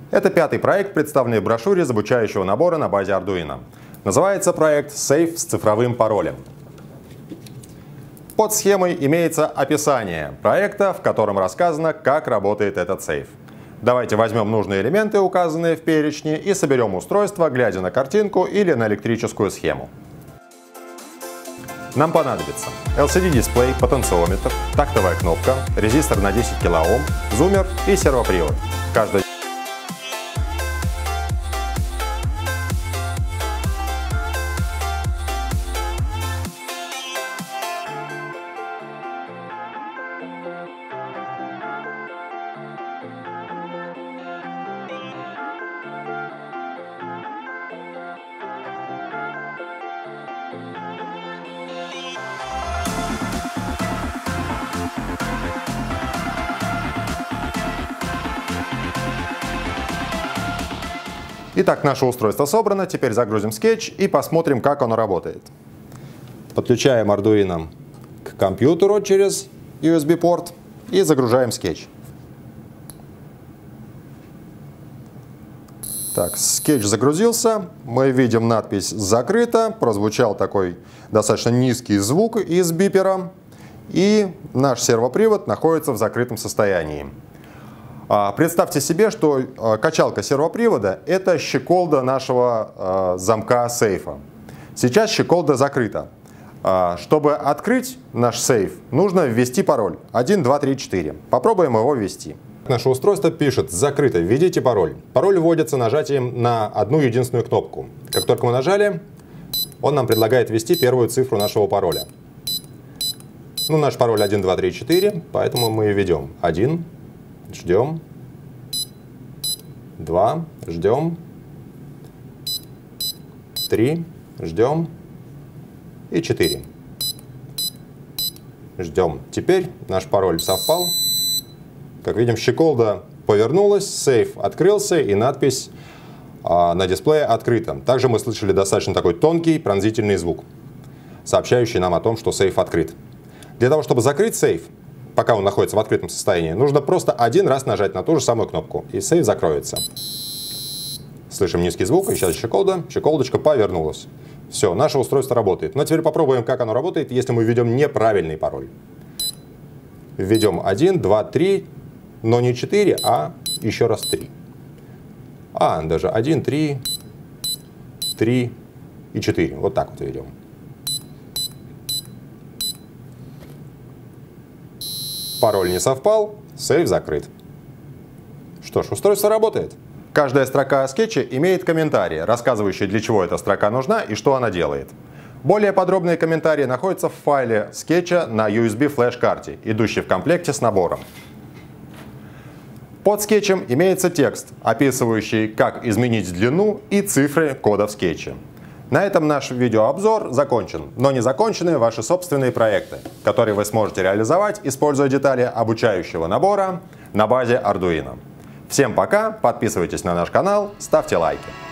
Это пятый проект, представленный в брошюре из обучающего набора на базе Arduino. Называется проект «Сейф с цифровым паролем». Под схемой имеется описание проекта, в котором рассказано, как работает этот сейф. Давайте возьмем нужные элементы, указанные в перечне, и соберем устройство, глядя на картинку или на электрическую схему. Нам понадобится LCD-дисплей, потенциометр, тактовая кнопка, резистор на 10 кОм, зуммер и сервопривод. Каждый Итак, наше устройство собрано, теперь загрузим Sketch и посмотрим, как оно работает. Подключаем Arduino к компьютеру через USB-порт и загружаем Sketch. Так, Sketch загрузился, мы видим надпись «Закрыто», прозвучал такой достаточно низкий звук из бипера, и наш сервопривод находится в закрытом состоянии. Представьте себе, что качалка сервопривода — это щеколда нашего замка сейфа. Сейчас щеколда закрыта. Чтобы открыть наш сейф, нужно ввести пароль 1, 2, 3, 4. Попробуем его ввести. Наше устройство пишет «Закрыто, введите пароль». Пароль вводится нажатием на одну единственную кнопку. Как только мы нажали, он нам предлагает ввести первую цифру нашего пароля. Наш пароль 1, 2, 3, 4, поэтому мы введем 1. Ждем. 2. Ждем. 3. Ждем. И 4. Ждем. Теперь наш пароль совпал. Как видим, щеколда повернулась, сейф открылся и надпись на дисплее «Открыто». Также мы слышали достаточно такой тонкий пронзительный звук, сообщающий нам о том, что сейф открыт. Для того, чтобы закрыть сейф, пока он находится в открытом состоянии, нужно просто один раз нажать на ту же самую кнопку, и сейф закроется. Слышим низкий звук, и сейчас щеколдочка повернулась. Все, наше устройство работает. Но теперь попробуем, как оно работает, если мы введем неправильный пароль. Введем 1, 2, 3, но не 4, а еще раз 3. Даже 1, 3, 3 и 4. Вот так вот введем. Пароль не совпал, сейф закрыт. Что ж, устройство работает. Каждая строка скетча имеет комментарии, рассказывающие, для чего эта строка нужна и что она делает. Более подробные комментарии находятся в файле скетча на USB флеш-карте, идущей в комплекте с набором. Под скетчем имеется текст, описывающий, как изменить длину и цифры кода в скетче. На этом наш видеообзор закончен, но не закончены ваши собственные проекты, которые вы сможете реализовать, используя детали обучающего набора на базе Arduino. Всем пока, подписывайтесь на наш канал, ставьте лайки.